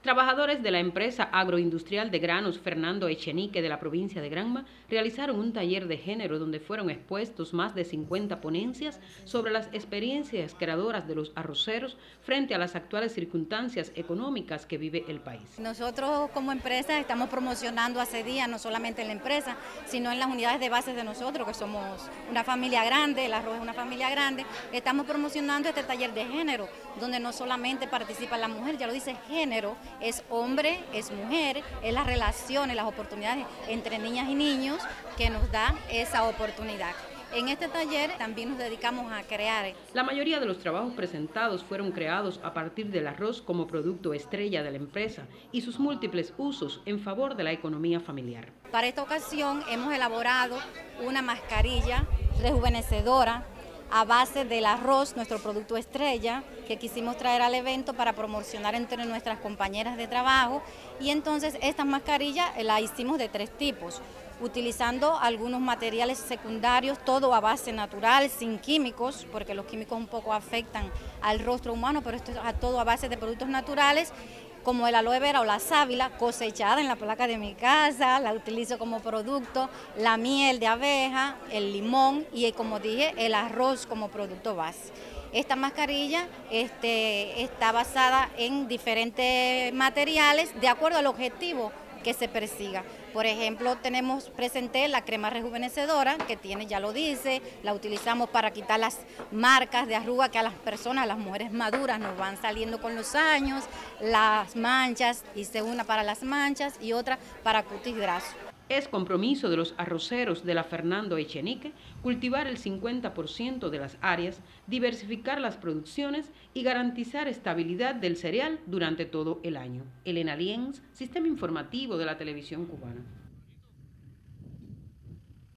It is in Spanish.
Trabajadores de la empresa agroindustrial de granos Fernando Echenique de la provincia de Granma realizaron un taller de género donde fueron expuestos más de 50 ponencias sobre las experiencias creadoras de los arroceros frente a las actuales circunstancias económicas que vive el país. Nosotros como empresa estamos promocionando hace días, no solamente en la empresa, sino en las unidades de bases de nosotros, que somos una familia grande, el arroz es una familia grande, estamos promocionando este taller de género, donde no solamente participa la mujer, ya lo dice género, es hombre, es mujer, es las relaciones, las oportunidades entre niñas y niños que nos da esa oportunidad. En este taller también nos dedicamos a crear. La mayoría de los trabajos presentados fueron creados a partir del arroz como producto estrella de la empresa y sus múltiples usos en favor de la economía familiar. Para esta ocasión hemos elaborado una mascarilla rejuvenecedora a base del arroz, nuestro producto estrella, que quisimos traer al evento para promocionar entre nuestras compañeras de trabajo. Y entonces estas mascarillas las hicimos de 3 tipos, utilizando algunos materiales secundarios, todo a base natural, sin químicos, porque los químicos un poco afectan al rostro humano, pero esto es todo a base de productos naturales, como el aloe vera o la sábila, cosechada en la placa de mi casa, la utilizo como producto, la miel de abeja, el limón y, como dije, el arroz como producto base. Esta mascarilla está basada en diferentes materiales de acuerdo al objetivo que se persiga. Por ejemplo, presenté la crema rejuvenecedora, que tiene, ya lo dice, la utilizamos para quitar las marcas de arruga que a las personas, a las mujeres maduras, nos van saliendo con los años, las manchas, hice una para las manchas y otra para cutis graso. Es compromiso de los arroceros de la Fernando Echenique cultivar el 50% de las áreas, diversificar las producciones y garantizar estabilidad del cereal durante todo el año. Elena Lienz, Sistema Informativo de la Televisión Cubana.